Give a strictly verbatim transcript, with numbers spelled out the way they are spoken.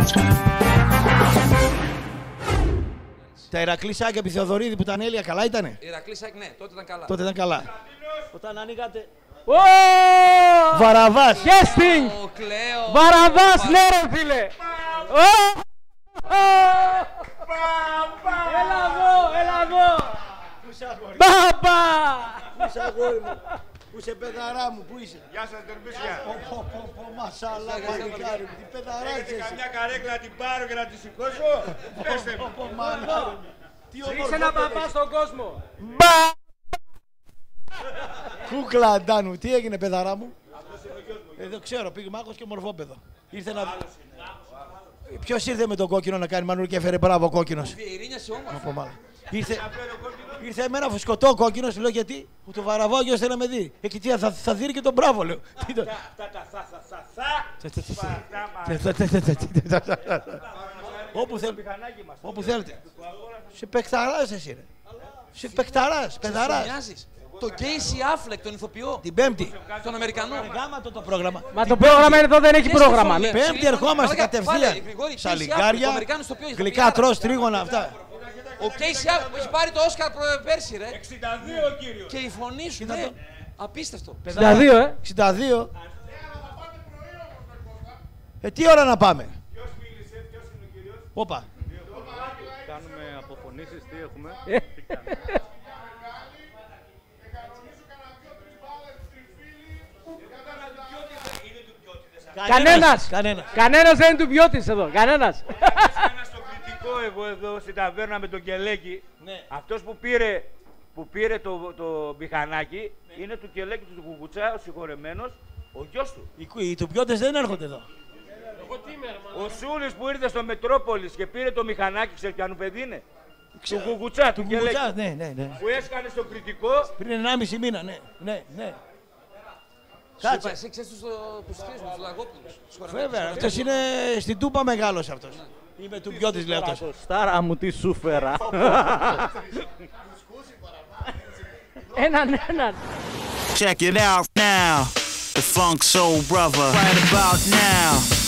Τα Ηρακλή Σάκη επί Θεοδωρίδη που ήταν Έλια, καλά ήτανε. Ηρακλή Σάκη, ναι, τότε ήταν καλά. Τότε ήταν καλά. Όταν ανοίγατε. Βαραβάς. Guesting. Ο Κλέο. Βαραβάς, ναι ρε φίλε. Έλα εδώ, έλα εδώ. Μπαμπα. Πού είσαι αγόρι μου, πού είσαι παιδαρά μου, πού είσαι. Γεια σας τερμπίσια. Μασάλα, παλικάρι μου, τι παιδαρά Έχετε είσαι. καμιά καρέκλα να την πάρω και να τη σηκώσω. Πέστε μου. Ρίξε ένα μπαμπά στον κόσμο. Κούκλα Αντάνου, τι έγινε παιδαρά μου. Εδώ ξέρω, πήγε μάκος και μορφόπεδο. Ήρθε να... Ποιος ήρθε με τον κόκκινο να κάνει μανούρ και έφερε μπράβο ο κόκκινος. Ειρήνιασε όμορφα. Ήρθε, ήρθε εμένα φουσκωτό ο κόκκινος, λέω γιατί. Που το βαραβάω ο γιος θέλει να με δει. Εκεί τι, θα, θα δίνει και τον μπράβο, λέω. Αυτά τα θα θα θα θα. Όπου θέλετε. Όπου θέλετε. Σε παικταράς εσύ ρε. Σε παικταράς, παιδαράς. Μοιάζεις. Το Casey Affleck, τον ηθοποιό. Την Πέμπτη. Τον Αμερικανό. Γάματο το πρόγραμμα. Μα το πρόγραμμα εδώ δεν έχει πρόγραμμα. ναι. Πέμπτη ερχόμαστε κατευθείαν. Σαλιγκάρια, γλυκά τρως, τρίγωνα αυτά. Ο Casey Affleck έχει πάρει το Όσκαρ πέρσι, ρε. εξήντα δύο ο κύριος. Και η φωνή σου, ναι. Απίστευτο. εξήντα δύο, ε. εξήντα δύο. Ε, τι ώρα να πάμε. Ποιος μίλησε, ποιος είναι ο κύριος. Όπα. Κάνουμε αποφωνήσεις, τι έχουμε. Κανένας. Κανένας. Κανένας δεν είναι του ποιότης εδώ. Κανένας. Ένα στο κριτικό εγώ εδώ στην ταβέρνα με τον Κελέκη. Ναι. Αυτός που πήρε, που πήρε το, το μηχανάκι είναι του Κελέκη του Κουκουτσά, ο συγχωρεμένος, ο γιος του. Οι, οι τουμπιώτες δεν έρχονται εδώ. Ο Σούλης που ήρθε στο Μετρόπολης και πήρε το μηχανάκι, ξέρει ποιανού παιδί είναι. Του Κουκουτσά, του Κελέκη. Κουκουτσά, ναι, ναι, ναι. Που έσκανε στο κριτικό. Πριν ενάμιση μήνα, ναι, ναι, ναι. Κάτσε. Κάτσε. Εσύ ξέρεις τους πουστρίες μου, τους Λαγόπουλους. Βέβαια, αυτός είναι στην Τούπα μεγάλος αυτός. Είμαι του ποιότης, λέει αυτός. Στάρα μου τι σου φέρα. Έναν, έναν. Check it out now. The Funk Soul Brother. Right about now.